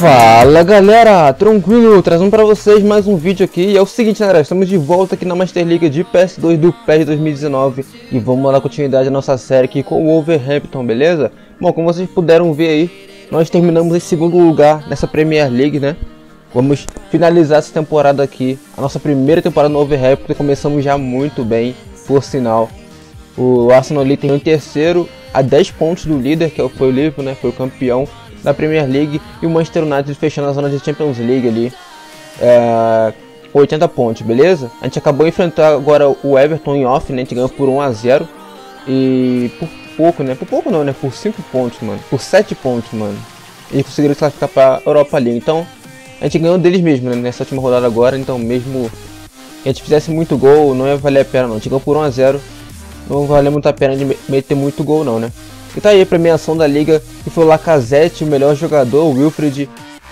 Fala galera, tranquilo, trazendo para vocês mais um vídeo aqui. E é o seguinte galera, estamos de volta aqui na Master League de PS2 do PES 2019 e vamos dar continuidade à nossa série aqui com o Wolverhampton, beleza? Bom, como vocês puderam ver aí, nós terminamos em segundo lugar nessa Premier League, né? Vamos finalizar essa temporada aqui, a nossa primeira temporada no Wolverhampton, começamos já muito bem, por sinal. O Arsenal ali tem em terceiro, a 10 pontos do líder, que foi o Liverpool, né? Foi o campeão da Premier League, e o Manchester United fechando a zona de Champions League ali, 80 pontos, beleza? A gente acabou de enfrentar agora o Everton em off, né? A gente ganhou por 1 a 0 e por pouco, né? Por pouco não, né? Por 5 pontos, mano. Por 7 pontos, mano. E conseguiram se classificar para Europa League. Então, a gente ganhou deles mesmo, né? Nessa última rodada agora. Então, mesmo que a gente fizesse muito gol, não ia valer a pena, não. A gente ganhou por 1 a 0. Não valeu muito a pena de meter muito gol, não, né? E tá aí a premiação da liga, que foi o Lacazette, o melhor jogador, o Wilfried,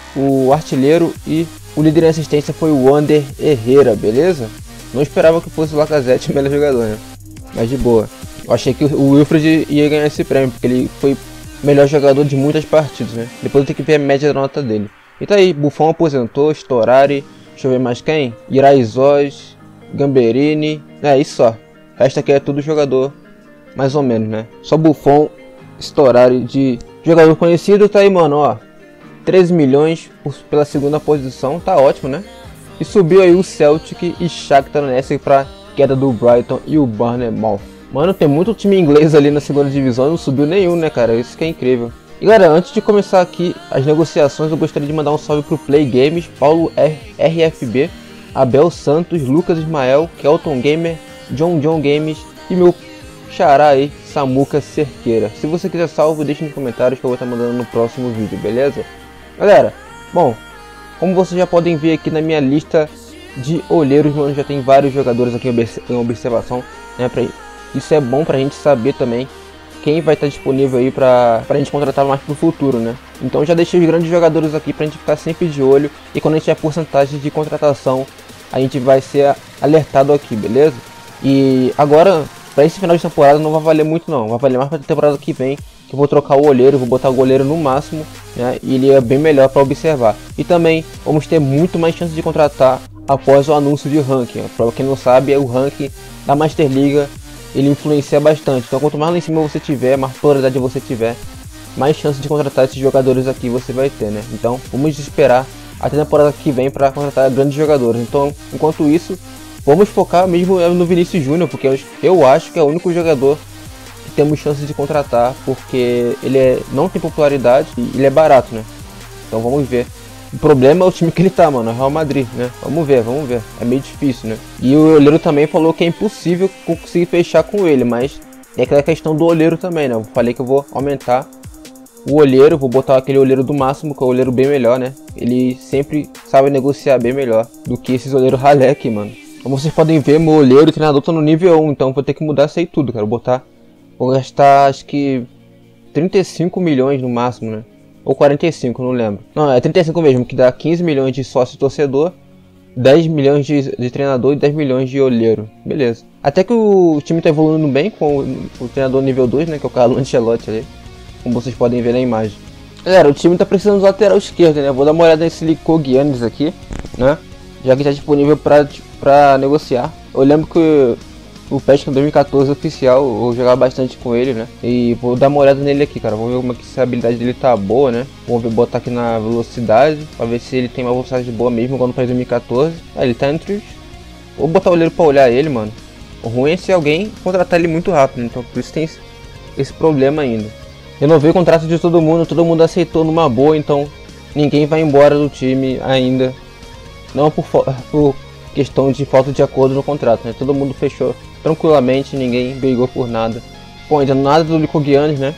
o artilheiro, e o líder em assistência foi o Wander Herrera, beleza? Não esperava que fosse o Lacazette o melhor jogador, né? Mas de boa. Eu achei que o Wilfried ia ganhar esse prêmio, porque ele foi o melhor jogador de muitas partidas, né? Depois eu tenho que ver a média da nota dele. E tá aí, Buffon aposentou, Storari, deixa eu ver mais quem? Iraizós, Gamberini, isso só. O resto aqui é tudo jogador, mais ou menos, né? Só Buffon, Storari de jogador conhecido. Tá aí, mano, ó, 13 milhões pela segunda posição, tá ótimo, né? E subiu aí o Celtic e Shakhtar Donetsk pra queda do Brighton e o Bournemouth. Mano, tem muito time inglês ali na segunda divisão, não subiu nenhum, né, cara? Isso que é incrível. E galera, antes de começar aqui as negociações, eu gostaria de mandar um salve pro Play Games, Paulo RFB, Abel Santos, Lucas Ismael, Kelton Gamer, John Games e meu xará aí, Samuca Cerqueira. Se você quiser salvo, deixe nos comentários que eu vou estar mandando no próximo vídeo, beleza? Galera, bom, como vocês já podem ver aqui na minha lista de olheiros, mano, já tem vários jogadores aqui em observação, né? Isso é bom pra gente saber também quem vai estar disponível aí pra gente contratar mais pro futuro, né? Então já deixei os grandes jogadores aqui pra gente ficar sempre de olho, e quando a gente tiver porcentagem de contratação, a gente vai ser alertado aqui, beleza? E agora, para esse final de temporada não vai valer muito não, vai valer mais para a temporada que vem, que eu vou trocar o olheiro, vou botar o goleiro no máximo, né, e ele é bem melhor para observar. E também vamos ter muito mais chance de contratar após o anúncio de ranking. Para quem não sabe, o ranking da Master League, ele influencia bastante. Então quanto mais lá em cima você tiver, mais prioridade você tiver, mais chance de contratar esses jogadores aqui você vai ter, né? Então vamos esperar até a temporada que vem para contratar grandes jogadores. Então, enquanto isso, vamos focar mesmo no Vinícius Júnior, porque eu acho que é o único jogador que temos chance de contratar, porque ele não tem popularidade e ele é barato, né? Então vamos ver. O problema é o time que ele tá, mano, é o Real Madrid, né? Vamos ver. É meio difícil, né? E o olheiro também falou que é impossível conseguir fechar com ele, mas é aquela questão do olheiro também, né? Eu falei que eu vou aumentar o olheiro, vou botar aquele olheiro do máximo, que é o olheiro bem melhor, né? Ele sempre sabe negociar bem melhor do que esses olheiros ralé aqui, mano. Como vocês podem ver, meu olheiro e treinador tá no nível 1, então vou ter que mudar isso aí tudo, cara. Vou gastar acho que 35 milhões no máximo, né? Ou 45, não lembro. Não, é 35 mesmo, que dá 15 milhões de sócio torcedor, 10 milhões de treinador e 10 milhões de olheiro. Beleza. Até que o time tá evoluindo bem com o treinador nível 2, né? Que é o Carlo Ancelotti ali. Como vocês podem ver na imagem. Galera, o time tá precisando do lateral esquerdo, né? Vou dar uma olhada nesse Lico Giannis aqui, né? Já que está disponível para negociar. Eu lembro que o PES 2014 oficial, eu jogava bastante com ele, né? E vou dar uma olhada nele aqui, cara. Vamos ver como é que se a habilidade dele tá boa, né? Vamos botar aqui na velocidade, para ver se ele tem uma velocidade boa mesmo, igual no PES 2014. Ele tá entre os... Vou botar o olheiro para olhar ele, mano. O ruim é se alguém contratar ele muito rápido, então por isso tem esse problema ainda. Renovei o contrato de todo mundo aceitou numa boa, então ninguém vai embora do time ainda. Não por questão de falta de acordo no contrato, né? Todo mundo fechou tranquilamente, ninguém brigou por nada. Bom, ainda nada do Lico Giannis, né?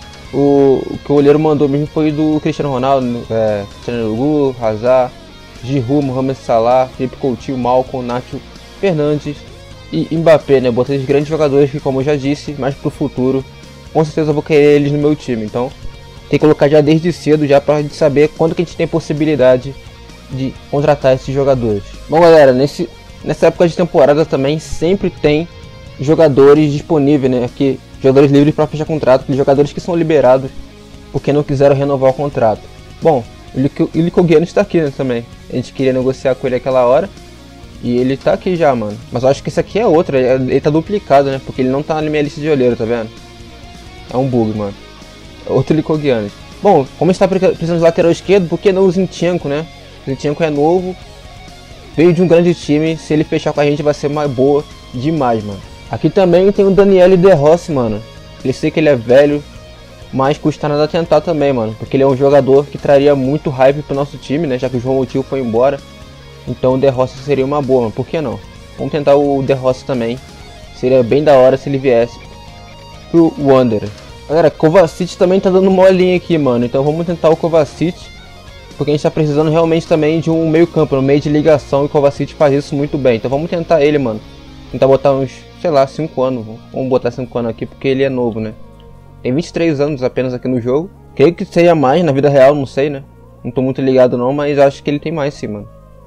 O que o olheiro mandou mesmo foi do Cristiano Ronaldo, Cristiano Ronaldo, Hazard, Giroud, Mohamed Salah, Felipe Coutinho, Malcom, Nacho Fernandes e Mbappé, né? Botei esses grandes jogadores que, como eu já disse, mais pro futuro, com certeza eu vou querer eles no meu time. Então, tem que colocar já desde cedo, já pra gente saber quando que a gente tem possibilidade de contratar esses jogadores. Bom galera, nessa época de temporada também sempre tem jogadores disponíveis, né? Aqui, jogadores livres para fechar contrato, aqueles jogadores que são liberados porque não quiseram renovar o contrato. Bom, O Lycogianis está aqui, né, também. A gente queria negociar com ele aquela hora. E ele tá aqui já, mano. Mas eu acho que esse aqui é outro, ele tá duplicado, né? Porque ele não tá na minha lista de olheiro, tá vendo? É um bug, mano. É outro Lycogianis. Bom, como a gente tá precisando de lateral esquerdo, por que não o Zinchenko, né? O Zinchenko é novo, veio de um grande time, se ele fechar com a gente vai ser mais boa demais, mano. Aqui também tem o Daniele De Rossi, mano. Eu sei que ele é velho, mas custa nada tentar também, mano. Porque ele é um jogador que traria muito hype pro nosso time, né? Já que o João Moutinho foi embora. Então o De Rossi seria uma boa, mano. Por que não? Vamos tentar o De Rossi também. Seria bem da hora se ele viesse pro Wanderer. Galera, Kovacic também tá dando molinha aqui, mano. Então vamos tentar o Kovacic. Porque a gente tá precisando realmente também de um meio campo, um meio de ligação. E o Kovacic faz isso muito bem. Então vamos tentar ele, mano. Tentar botar uns, sei lá, 5 anos. Vamos botar 5 anos aqui porque ele é novo, né? Tem 23 anos apenas aqui no jogo. Creio que seria mais na vida real, não sei, né? Não tô muito ligado não, mas acho que ele tem mais sim, mano.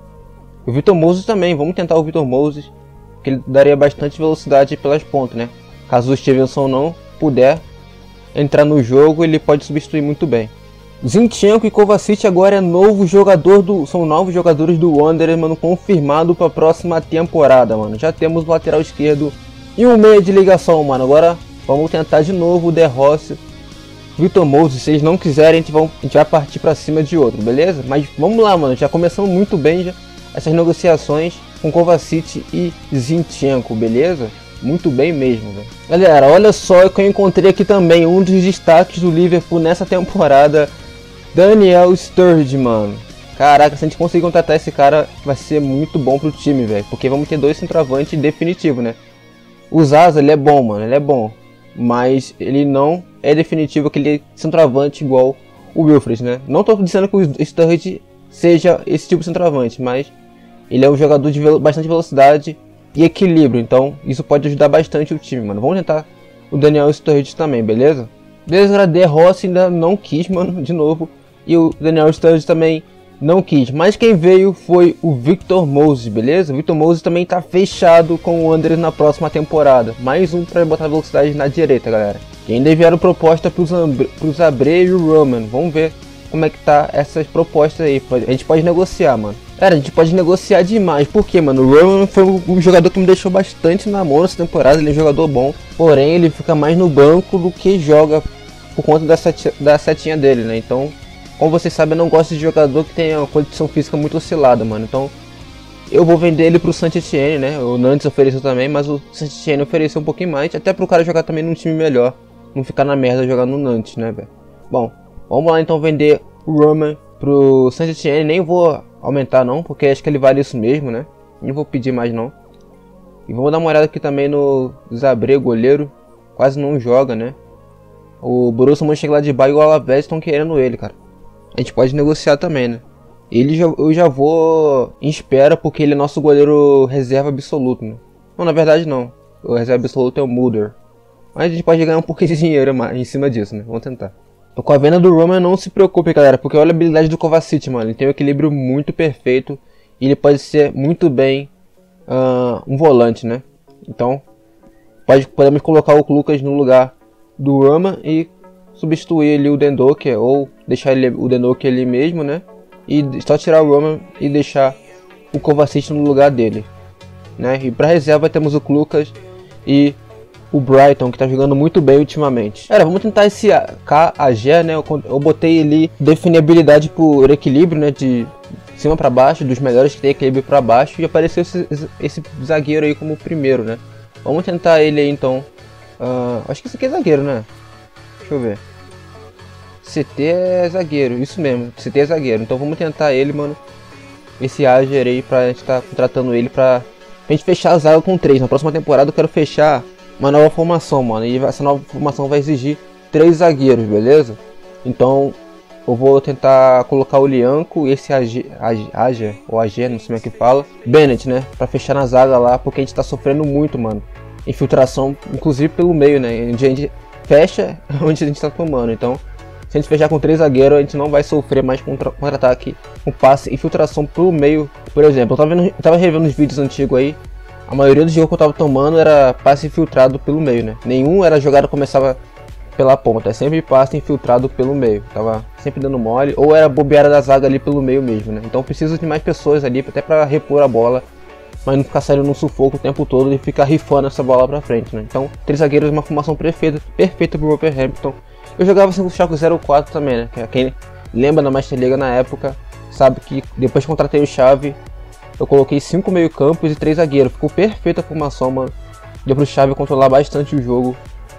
O Victor Moses também, vamos tentar o Victor Moses, que ele daria bastante velocidade pelas pontas, né? Caso o Stevenson não puder entrar no jogo, ele pode substituir muito bem. Zinchenko e Kovacic agora são novos jogadores do Wanderer, mano, confirmado para a próxima temporada, mano. Já temos o lateral esquerdo e um meia de ligação, mano. Agora vamos tentar de novo o De Rossi, Victor Moses. Se eles não quiserem, a gente vai partir para cima de outro, beleza? Mas vamos lá, mano, já começamos muito bem já essas negociações com Kovacic e Zinchenko, beleza? Muito bem mesmo, velho. Galera, olha só que eu encontrei aqui também um dos destaques do Liverpool nessa temporada, Daniel Sturridge, mano. Caraca, se a gente conseguir contratar esse cara, vai ser muito bom pro time, velho. Porque vamos ter 2 centroavantes definitivos, né? O Zaza, ele é bom, mano, ele é bom. Mas ele não é definitivo aquele centroavante igual o Wilfried, né? Não tô dizendo que o Sturridge seja esse tipo de centroavante, mas ele é um jogador de bastante velocidade e equilíbrio, então isso pode ajudar bastante o time, mano. Vamos tentar o Daniel Sturridge também, beleza? Beleza, a De Rossi ainda não quis, mano, de novo. E o Daniel Sturridge também não quis. Mas quem veio foi o Victor Moses, beleza? O Victor Moses também tá fechado com o Wanderers na próxima temporada. Mais um para botar velocidade na direita, galera. E ainda enviaram proposta pro Zabré e o Roman. Vamos ver como é que tá essas propostas aí. A gente pode negociar, mano. Cara, a gente pode negociar demais. Por quê, mano? O Roman foi um jogador que me deixou bastante na mão nessa temporada. Ele é um jogador bom. Porém, ele fica mais no banco do que joga por conta da setinha dele, né? Então, como vocês sabem, eu não gosto de jogador que tenha uma condição física muito oscilada, mano. Então, eu vou vender ele pro Saint-Étienne, né? O Nantes ofereceu também, mas o Saint-Étienne ofereceu um pouquinho mais. Até pro cara jogar também num time melhor. Não ficar na merda jogar no Nantes, né, velho? Bom, vamos lá então vender o Roman pro Saint-Étienne. Nem vou aumentar não, porque acho que ele vale isso mesmo, né? Nem vou pedir mais não. E vamos dar uma olhada aqui também no Zabré, goleiro. Quase não joga, né? O Borussia Mönchengladbach e o Alavés estão querendo ele, cara. A gente pode negociar também, né? Eu já vou em espera, porque ele é nosso goleiro reserva absoluto, né? Não, na verdade não. O reserva absoluto é o Mulder. Mas a gente pode ganhar um pouquinho de dinheiro em cima disso, né? Vamos tentar. Com a venda do Roman, não se preocupe, galera, porque olha a habilidade do Kovacic, mano. Ele tem um equilíbrio muito perfeito e ele pode ser muito bem um volante, né? Então, podemos colocar o Lucas no lugar do Roman e substituir ali o Dendoque, ou deixar o Dendoque ali mesmo, né? E só tirar o Roman e deixar o Kovacic no lugar dele, né? E para reserva temos o Lucas e o Brighton, que tá jogando muito bem ultimamente. Cara, vamos tentar esse KAG, né? Eu botei ali definibilidade por equilíbrio, né? De cima para baixo, dos melhores que tem equilíbrio para baixo. E apareceu esse zagueiro aí como o primeiro, né? Vamos tentar ele aí então. Acho que esse aqui é zagueiro, né? Deixa eu ver. CT é zagueiro, isso mesmo. CT é zagueiro. Então vamos tentar ele, mano. Esse Ager aí pra gente tá contratando ele pra gente fechar a zaga com 3. Na próxima temporada eu quero fechar uma nova formação, mano, e essa nova formação vai exigir 3 zagueiros, beleza? Então eu vou tentar colocar o Lianco e esse AG, ou AG, não sei como é que fala, Bennett, né, pra fechar na zaga lá, porque a gente tá sofrendo muito, mano, infiltração, inclusive pelo meio, né, onde a gente fecha, onde a gente tá tomando. Então, se a gente fechar com 3 zagueiros, a gente não vai sofrer mais contra-ataque, com passe, infiltração pelo meio. Por exemplo, eu tava revendo os vídeos antigos aí. A maioria dos jogos que eu tava tomando era passe filtrado pelo meio, né? Nenhum era jogada começava pela ponta, é sempre passe infiltrado pelo meio. Tava sempre dando mole, ou era bobeada da zaga ali pelo meio mesmo, né? Então preciso de mais pessoas ali, até para repor a bola, mas não ficar saindo no sufoco o tempo todo e ficar rifando essa bola pra frente, né? Então, 3 zagueiros, uma formação perfeita pro Wolverhampton. Eu jogava assim com o Schalke 04 também, né? Quem lembra da Master Liga na época, sabe que depois que contratei o Xavi, eu coloquei 5 meio campos e 3 zagueiros. Ficou perfeita a formação, mano. Deu pro Xavi controlar bastante o jogo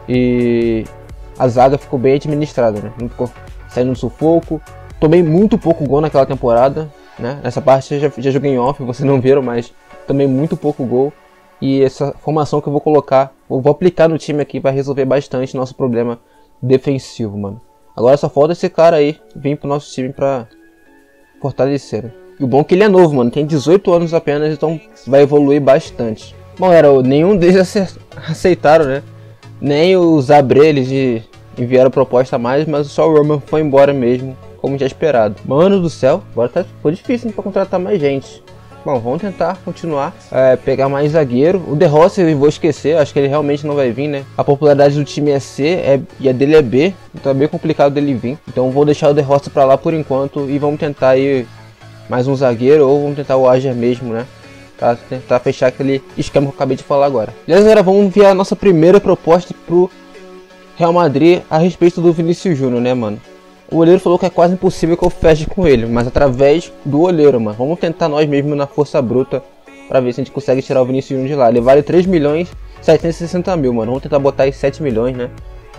e a zaga ficou bem administrada, né? Não ficou saindo no sufoco. Tomei muito pouco gol naquela temporada, né? Nessa parte eu já joguei em off, vocês não viram, mas também muito pouco gol. E essa formação que eu vou colocar, eu vou aplicar no time aqui, vai resolver bastante nosso problema defensivo, mano. Agora só falta esse cara aí vir pro nosso time pra fortalecer, né? E o bom é que ele é novo, mano, tem 18 anos apenas, então vai evoluir bastante. Bom, nenhum deles aceitaram, né? Nem os Abreles enviaram proposta a mais, mas só o Roman foi embora mesmo, como já esperado. Mano do céu, agora ficou difícil pra contratar mais gente. Bom, vamos tentar continuar, pegar mais zagueiro. O De Rossi eu vou esquecer, acho que ele realmente não vai vir, né? A popularidade do time é C e a dele é B, então é bem complicado dele vir. Então vou deixar o De Rossi pra lá por enquanto e vamos tentar aí mais um zagueiro ou vamos tentar o Ager mesmo, né? Pra tentar fechar aquele esquema que eu acabei de falar agora. Beleza, galera, vamos enviar a nossa primeira proposta pro Real Madrid a respeito do Vinícius Júnior, né, mano? O olheiro falou que é quase impossível que eu feche com ele, mas através do olheiro, mano. Vamos tentar nós mesmos na força bruta pra ver se a gente consegue tirar o Vinícius Júnior de lá. Ele vale 3 milhões 760 mil, mano. Vamos tentar botar aí 7 milhões, né?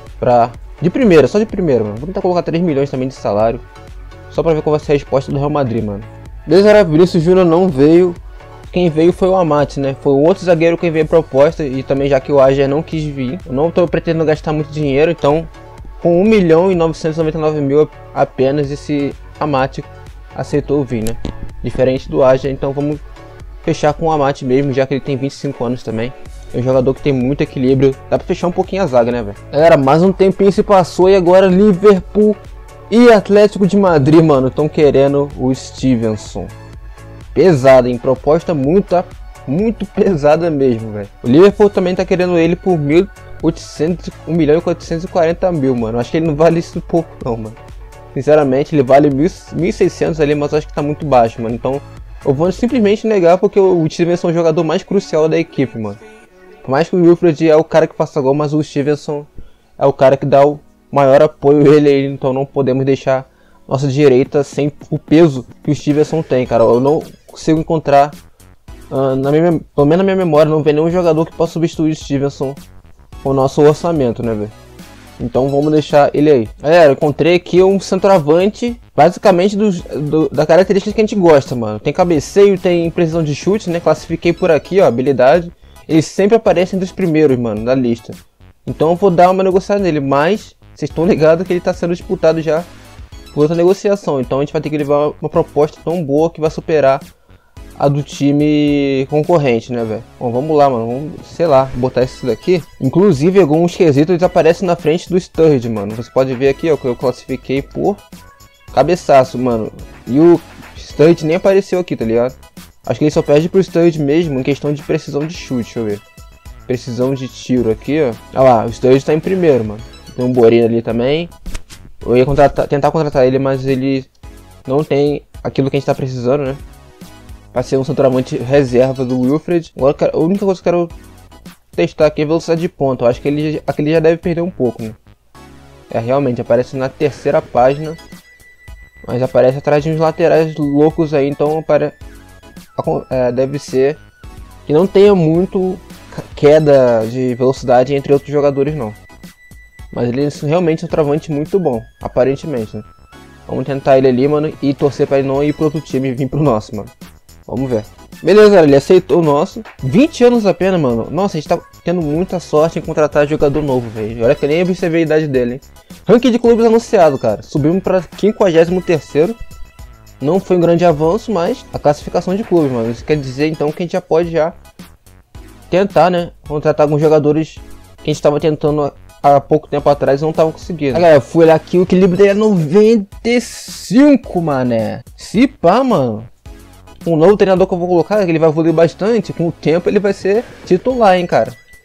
De primeira, só de primeira, mano. Vamos tentar colocar 3 milhões também de salário. Só pra ver qual vai ser a resposta do Real Madrid, mano. Desde o Vinícius Júnior não veio. Quem veio foi o Amat, né? Foi o outro zagueiro que veio proposta. E também já que o Ager não quis vir. Eu não tô pretendendo gastar muito dinheiro, então com 1 milhão e 999 mil apenas esse Amat aceitou vir, né? Diferente do Ager, então vamos fechar com o Amat mesmo, já que ele tem 25 anos também. É um jogador que tem muito equilíbrio. Dá pra fechar um pouquinho a zaga, né, velho? Galera, mais um tempinho se passou e agora Liverpool e Atlético de Madrid, mano, estão querendo o Stevenson. Pesada, hein? Proposta muito pesada mesmo, velho. O Liverpool também tá querendo ele por 1 milhão e 440 mil, mano. Acho que ele não vale isso pouco, não, mano. Sinceramente, ele vale 1.600 ali, mas acho que tá muito baixo, mano. Então, eu vou simplesmente negar porque o Stevenson é o jogador mais crucial da equipe, mano. Por mais que o Wilfred é o cara que passa gol, mas o Stevenson é o cara que dá o maior apoio a ele, então não podemos deixar nossa direita sem o peso que o Stevenson tem, cara. Eu não consigo encontrar, pelo menos na minha memória, não vê nenhum jogador que possa substituir o Stevenson com o nosso orçamento, né, velho? Então vamos deixar ele aí. Galera, eu encontrei aqui um centroavante, basicamente da característica que a gente gosta, mano. Tem cabeceio, tem precisão de chute, né? Classifiquei por aqui, ó, habilidade. Eles sempre aparecem dos primeiros, mano, da lista. Então eu vou dar uma negociada nele, mas vocês estão ligados que ele tá sendo disputado já por outra negociação. Então a gente vai ter que levar uma proposta tão boa que vai superar a do time concorrente, né, velho? Bom, vamos lá, mano. Vamos, sei lá, botar isso daqui. Inclusive, alguns quesitos aparecem na frente do Sturridge, mano. Você pode ver aqui, ó, que eu classifiquei por cabeçaço, mano. E o Sturridge nem apareceu aqui, tá ligado? Acho que ele só perde pro Sturridge mesmo em questão de precisão de chute, deixa eu ver. Precisão de tiro aqui, ó. Olha lá, o Sturridge tá em primeiro, mano. Tem um Borina ali também. Eu ia tentar contratar ele, mas ele não tem aquilo que a gente tá precisando, né? Pra ser um centroavante reserva do Wilfred. Agora, a única coisa que eu quero testar aqui é a velocidade de ponta. Eu acho que aquele já deve perder um pouco, né? Realmente, aparece na terceira página. Mas aparece atrás de uns laterais loucos aí, então deve ser que não tenha muito queda de velocidade entre outros jogadores, não. Mas ele realmente é um centroavante muito bom, aparentemente, né? Vamos tentar ele ali, mano, e torcer pra ele não ir pro outro time e vir pro nosso, mano. Vamos ver. Beleza, galera, ele aceitou o nosso. 20 anos apenas, mano. Nossa, a gente tá tendo muita sorte em contratar jogador novo, velho. Olha que nem observei a idade dele, hein. Ranking de clubes anunciado, cara. Subimos pra 53º. Não foi um grande avanço, mas a classificação de clubes, mano. Isso quer dizer, então, que a gente já pode tentar, né, contratar alguns jogadores que a gente tava tentando há pouco tempo atrás e não tava conseguindo. Galera, eu fui olhar aqui, o equilíbrio dele é 95, mané. Se pá, mano. Um novo treinador que eu vou colocar, ele vai evoluir bastante, com o tempo ele vai ser titular, hein, cara.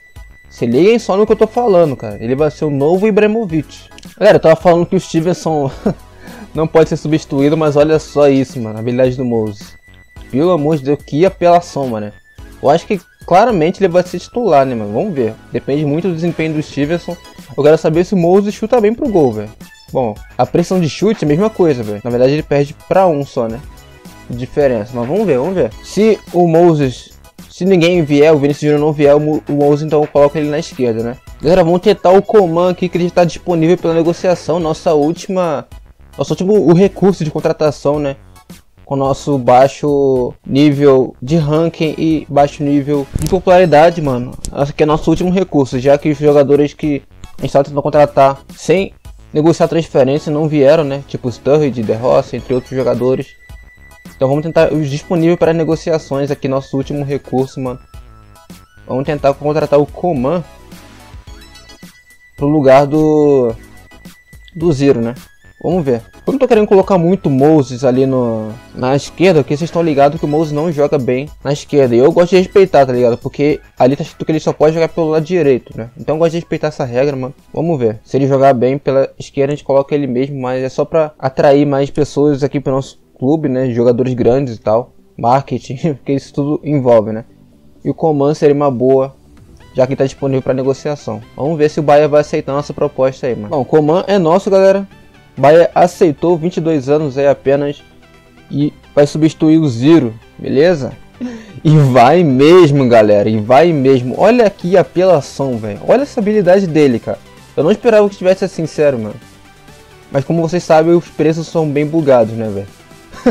Se liguem só no que eu tô falando, cara. Ele vai ser o novo Ibrahimovic. Galera, eu tava falando que o Stevenson não pode ser substituído, mas olha só isso, mano. A habilidade do Moses. Pelo amor de Deus, que apelação, mano. Eu acho que claramente ele vai ser titular, né, mano? Vamos ver. Depende muito do desempenho do Stevenson. Eu quero saber se o Moses chuta bem pro gol, velho. Bom, a pressão de chute é a mesma coisa, velho. Na verdade ele perde pra um só, né? Diferença. Mas vamos ver, vamos ver. Se o Moses... Se ninguém vier, o Vinícius Júnior não vier, o Moses então coloca ele na esquerda, né? Galera, vamos tentar o Coman aqui, que ele está disponível pela negociação. Nosso último o recurso de contratação, né? Com nosso baixo nível de ranking e baixo nível de popularidade, mano. Esse aqui é nosso último recurso, já que os jogadores que a gente estava tentando contratar sem negociar transferência não vieram, né? Tipo Sturridge, De Rossi, entre outros jogadores. Então vamos tentar os disponíveis para negociações aqui, nosso último recurso, mano. Vamos tentar contratar o Coman pro lugar do Ziro, né? Vamos ver. Eu não tô querendo colocar muito Moses ali na esquerda, porque vocês estão ligados que o Moses não joga bem na esquerda. E eu gosto de respeitar, tá ligado? Porque ali tá escrito que ele só pode jogar pelo lado direito, né? Então eu gosto de respeitar essa regra, mano. Vamos ver. Se ele jogar bem pela esquerda, a gente coloca ele mesmo, mas é só pra atrair mais pessoas aqui pro nosso clube, né, jogadores grandes e tal, marketing, porque isso tudo envolve, né? E o Coman seria uma boa, já que está disponível para negociação. Vamos ver se o Bahia vai aceitar nossa proposta aí, mano. Bom, o Coman é nosso, galera. Bahia aceitou, 22 anos aí apenas, e vai substituir o Ziro, beleza? E vai mesmo, galera, e vai mesmo. Olha aqui a apelação, velho. Olha essa habilidade dele, cara. Eu não esperava que estivesse assim, sério, mano. Mas como vocês sabem, os preços são bem bugados, né, velho?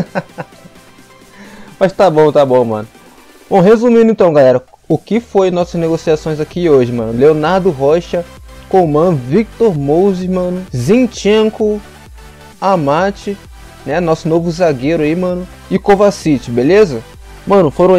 Mas tá bom, mano. Bom, resumindo então, galera, o que foi nossas negociações aqui hoje, mano? Leonardo Rocha, Coman, Victor Moses, mano, Zinchenko, Amati, né, nosso novo zagueiro aí, mano, e Kovacic, beleza? Mano, foram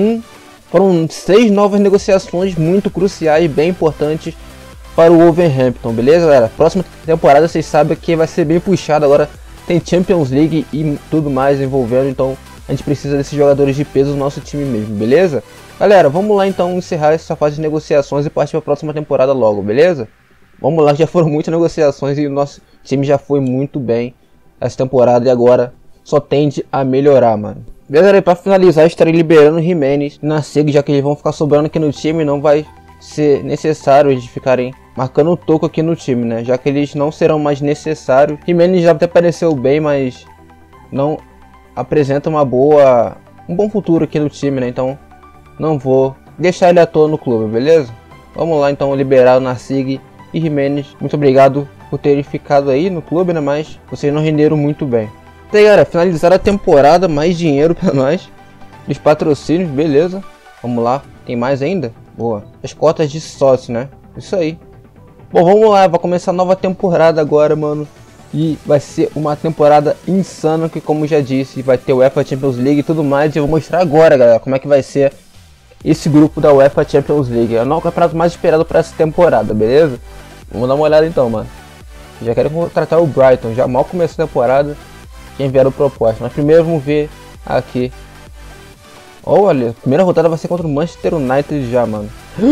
6 novas negociações muito cruciais, bem importantes para o Wolverhampton, beleza, galera? Próxima temporada vocês sabem que vai ser bem puxado agora. Tem Champions League e tudo mais envolvendo, então a gente precisa desses jogadores de peso no nosso time mesmo, beleza? Galera, vamos lá então encerrar essa fase de negociações e partir para a próxima temporada logo, beleza? Vamos lá, já foram muitas negociações e o nosso time já foi muito bem essa temporada e agora só tende a melhorar, mano. Beleza, para finalizar, estarei liberando o Jimenez na SEG, já que eles vão ficar sobrando aqui no time, não vai ser necessário eles ficarem marcando o toco aqui no time, né? Já que eles não serão mais necessários. Jimenez já até apareceu bem, mas não apresenta um bom futuro aqui no time, né? Então não vou deixar ele à toa no clube, beleza? Vamos lá então liberar o Narsig e Jimenez. Muito obrigado por terem ficado aí no clube, né? Mas vocês não renderam muito bem. Então, galera, finalizar a temporada, mais dinheiro pra nós. Os patrocínios, beleza. Vamos lá, tem mais ainda? Boa. As cotas de sócio, né? Isso aí. Bom, vamos lá, vai começar a nova temporada agora, mano. E vai ser uma temporada insana, que como já disse, vai ter UEFA Champions League e tudo mais. E eu vou mostrar agora, galera, como é que vai ser esse grupo da UEFA Champions League. É o campeonato mais esperado para essa temporada, beleza? Vamos dar uma olhada então, mano. Já quero contratar o Brighton, já mal começou a temporada. Quem vieram proposta, mas primeiro vamos ver aqui. Olha, a primeira rodada vai ser contra o Manchester United já, mano.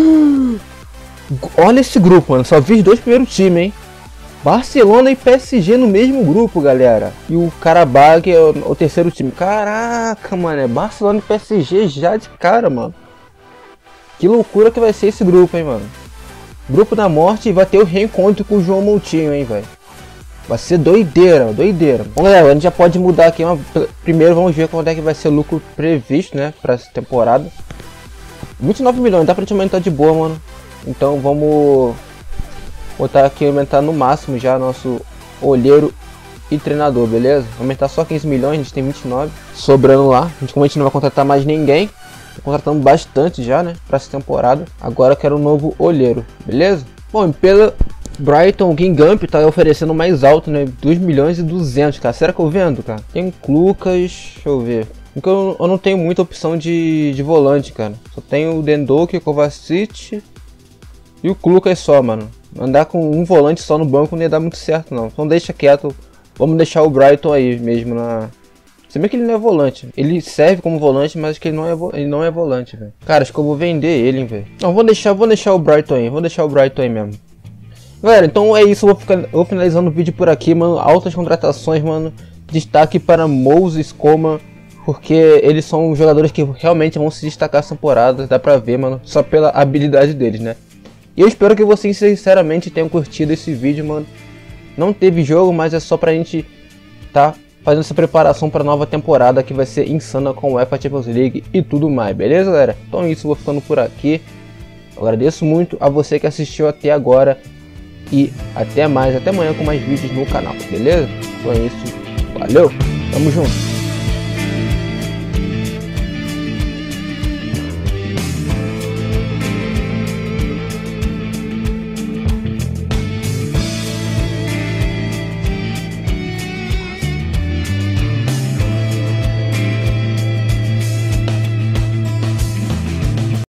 Olha esse grupo, mano. Só vi os dois primeiros times, hein. Barcelona e PSG no mesmo grupo, galera. E o Karabakh é o terceiro time. Caraca, mano. É Barcelona e PSG já de cara, mano. Que loucura que vai ser esse grupo, hein, mano. Grupo da morte, e vai ter o reencontro com o João Moutinho, hein, velho. Vai ser doideira, doideira. Bom, galera, a gente já pode mudar aqui. Primeiro vamos ver quanto é que vai ser o lucro previsto, né, pra essa temporada. 29 milhões, dá pra gente aumentar de boa, mano. Então vamos botar aqui, aumentar no máximo já nosso olheiro e treinador, beleza? Aumentar só 15 milhões, a gente tem 29 sobrando lá. Como a gente não vai contratar mais ninguém, contratamos bastante já, né, pra essa temporada. Agora eu quero um novo olheiro, beleza? Bom, pela Brighton, o Guingamp tá oferecendo mais alto, né, 2 milhões e 200, cara. Será que eu vendo, cara? Tem Lucas, deixa eu ver. Porque eu não tenho muita opção de volante, cara. Só tenho o Dendok, o Kovacic e o Lucas só, mano. Andar com um volante só no banco não ia dar muito certo, não. Então deixa quieto. Vamos deixar o Brighton aí mesmo na Se bem que ele não é volante. Ele serve como volante, mas acho que ele não é volante, velho. Cara, acho que eu vou vender ele, hein, velho. Não, vou deixar o Brighton aí. Vou deixar o Brighton aí mesmo. Galera, então é isso. Eu vou finalizando o vídeo por aqui, mano. Altas contratações, mano. Destaque para Moses Coman, porque eles são jogadores que realmente vão se destacar essa temporada. Dá pra ver, mano. Só pela habilidade deles, né? E eu espero que vocês sinceramente tenham curtido esse vídeo, mano. Não teve jogo, mas é só pra gente tá fazendo essa preparação para a nova temporada que vai ser insana com o UEFA Champions League e tudo mais, beleza, galera? Então é isso, vou ficando por aqui. Eu agradeço muito a você que assistiu até agora e até mais, até amanhã com mais vídeos no canal, beleza? Então é isso, valeu, tamo junto!